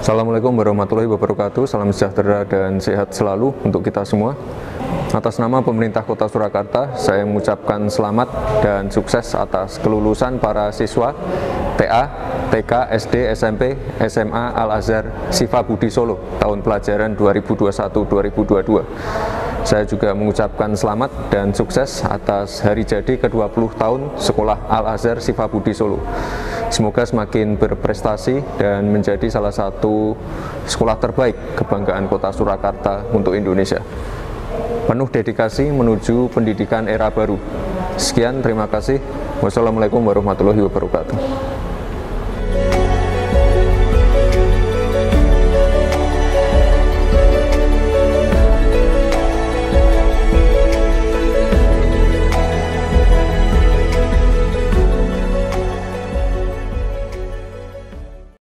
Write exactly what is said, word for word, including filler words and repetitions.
Assalamualaikum warahmatullahi wabarakatuh. Salam sejahtera dan sehat selalu untuk kita semua. Atas nama pemerintah Kota Surakarta, saya mengucapkan selamat dan sukses atas kelulusan para siswa T A, T K, S D, S M P, S M A Al-Azhar Sifa Budi Solo tahun pelajaran dua ribu dua puluh satu dua ribu dua puluh dua. Saya juga mengucapkan selamat dan sukses atas hari jadi ke dua puluh tahun Sekolah Al-Azhar Sifa Budi Solo. Semoga semakin berprestasi dan menjadi salah satu sekolah terbaik kebanggaan Kota Surakarta untuk Indonesia. Penuh dedikasi menuju pendidikan era baru. Sekian, terima kasih. Wassalamualaikum warahmatullahi wabarakatuh.